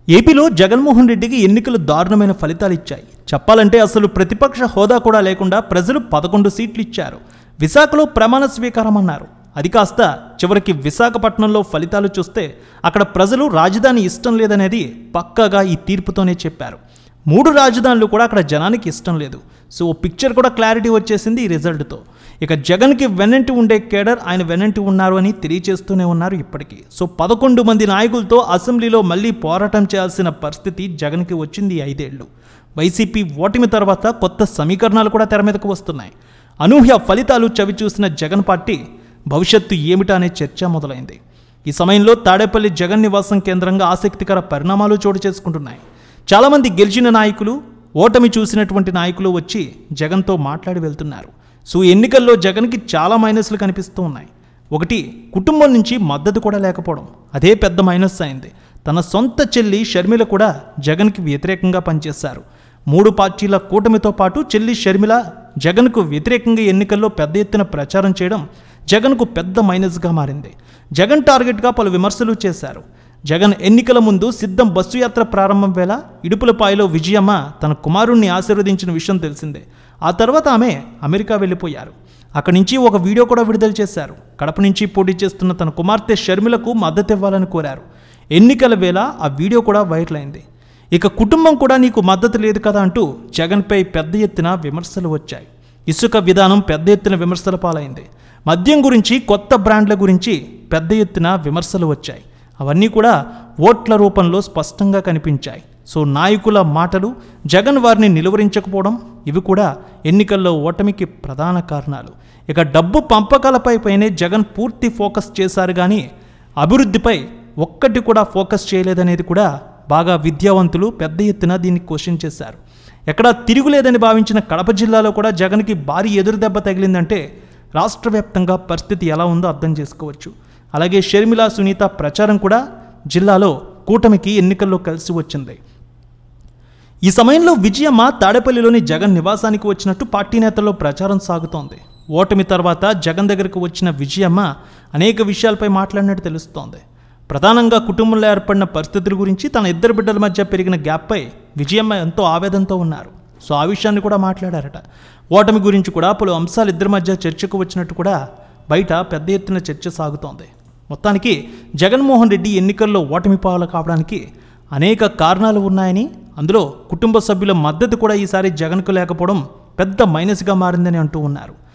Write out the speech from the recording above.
ఏపీలో జగన్మోహన్ రెడ్డికి ఎన్నికలు దారుణమైన ఫలితాలు ఇచ్చాయి. చెప్పాలంటే అసలు ప్రతిపక్ష హోదా కూడా లేకుండా ప్రజలు 11 సీట్లు ఇచ్చారు. విశాఖలో ప్రమాణ స్వీకారం అన్నారు. అది కాస్త చివరికి విశాఖపట్నంలో ఫలితాలు చూస్తే అక్కడ ప్రజలు రాజధాని ఇష్టం లేదనేది పక్కాగా ఈ తీర్పుతోనే చెప్పారు. 3 రాజధానులు కూడా అక్కడ జనానికి ఇష్టం లేదు. సో పిక్చర్ కూడా క్లారిటీ వచ్చేసింది ఈ రిజల్ట్తో. ఇక జగన్కి వెన్నంటి ఉండే కేడర్ ఆయన వెన్నంటి ఉన్నారు అని తెలియజేస్తూనే ఉన్నారు ఇప్పటికీ. సో 11 మంది నాయకులతో అసెంబ్లీలో మళ్ళీ పోరాటం చేయాల్సిన పరిస్థితి జగన్కి వచ్చింది 5 ఏళ్ళు. వైసీపీ ఓటమి తర్వాత కొత్త సమీకరణాలు కూడా తెర మీదకు వస్తున్నాయి. అనూహ్య ఫలితాలు చవిచూసిన జగన్ పార్టీ భవిష్యత్తు ఏమిటా అనే చర్చ మొదలైంది. ఈ సమయంలో తాడేపల్లి జగన్ నివాసం కేంద్రంగా ఆసక్తికర పరిణామాలు చోటు చేసుకుంటున్నాయి. చాలామంది గెలిచిన నాయకులు, ఓటమి చూసినటువంటి నాయకులు వచ్చి జగన్తో మాట్లాడి వెళ్తున్నారు. సో ఎన్నికల్లో జగన్కి చాలా మైనస్లు కనిపిస్తూ ఉన్నాయి. ఒకటి, కుటుంబం నుంచి మద్దతు కూడా లేకపోవడం. అదే పెద్ద మైనస్ అయింది. తన సొంత చెల్లి షర్మిల కూడా జగన్కి వ్యతిరేకంగా పనిచేశారు. 3 పార్టీల కూటమితో పాటు చెల్లి షర్మిల జగన్కు వ్యతిరేకంగా ఎన్నికల్లో పెద్ద ఎత్తున ప్రచారం చేయడం జగన్కు పెద్ద మైనస్గా మారింది. జగన్ టార్గెట్గా పలు విమర్శలు చేశారు. జగన్ ఎన్నికల ముందు సిద్ధం బస్సు యాత్ర ప్రారంభం వేళ ఇడుపులపాయలో విజయమ్మ తన కుమారుణ్ణి ఆశీర్వదించిన విషయం తెలిసిందే. ఆ తర్వాత ఆమె అమెరికా వెళ్ళిపోయారు. అక్కడి నుంచి ఒక వీడియో కూడా విడుదల చేశారు. కడప నుంచి పోటీ చేస్తున్న తన కుమార్తె షర్మిలకు మద్దతు ఇవ్వాలని కోరారు. ఎన్నికల వేళ ఆ వీడియో కూడా వైరల్ అయింది. ఇక కుటుంబం కూడా నీకు మద్దతు లేదు కదా అంటూ జగన్పై పెద్ద ఎత్తున విమర్శలు వచ్చాయి. ఇసుక విధానం పెద్ద ఎత్తున విమర్శల పాలైంది. మద్యం గురించి, కొత్త బ్రాండ్ల గురించి పెద్ద ఎత్తున విమర్శలు వచ్చాయి. అవన్నీ కూడా ఓట్ల రూపంలో స్పష్టంగా కనిపించాయి. సో నాయకుల మాటలు, జగన్ వారిని నిలువరించకపోవడం, ఇవి కూడా ఎన్నికల్లో ఓటమికి ప్రధాన కారణాలు. ఇక డబ్బు పంపకాలపైనే జగన్ పూర్తి ఫోకస్ చేశారు, కానీ అభివృద్ధిపై ఒక్కటి కూడా ఫోకస్ చేయలేదనేది కూడా బాగా విద్యావంతులు పెద్ద ఎత్తున దీన్ని క్వశ్చన్ చేశారు. ఎక్కడా తిరుగులేదని భావించిన కడప జిల్లాలో కూడా జగన్కి భారీ ఎదురుదెబ్బ తగిలిందంటే రాష్ట్ర వ్యాప్తంగా పరిస్థితి ఎలా ఉందో అర్థం చేసుకోవచ్చు. అలాగే షర్మిల, సునీత ప్రచారం కూడా జిల్లాలో కూటమికి ఎన్నికల్లో కలిసి వచ్చింది. ఈ సమయంలో విజయమ్మ తాడేపల్లిలోని జగన్ నివాసానికి వచ్చినట్టు పార్టీ నేతల్లో ప్రచారం సాగుతోంది. ఓటమి తర్వాత జగన్ దగ్గరకు వచ్చిన విజయమ్మ అనేక విషయాలపై మాట్లాడినట్టు తెలుస్తోంది. ప్రధానంగా కుటుంబంలో ఏర్పడిన పరిస్థితుల గురించి, తన 2 బిడ్డల మధ్య పెరిగిన గ్యాప్పై విజయమ్మ ఎంతో ఆవేదనతో ఉన్నారు. సో ఆ విషయాన్ని కూడా మాట్లాడారట. ఓటమి గురించి కూడా పలు అంశాలు ఇద్దరి మధ్య చర్చకు వచ్చినట్టు కూడా బయట పెద్ద ఎత్తున చర్చ సాగుతోంది. మొత్తానికి జగన్మోహన్ రెడ్డి ఎన్నికల్లో ఓటమి పాలు కావడానికి అనేక కారణాలు ఉన్నాయని, అందులో కుటుంబ సభ్యుల మద్దతు కూడా ఈసారి జగన్కు లేకపోవడం పెద్ద మైనస్గా మారిందని అంటూ ఉన్నారు.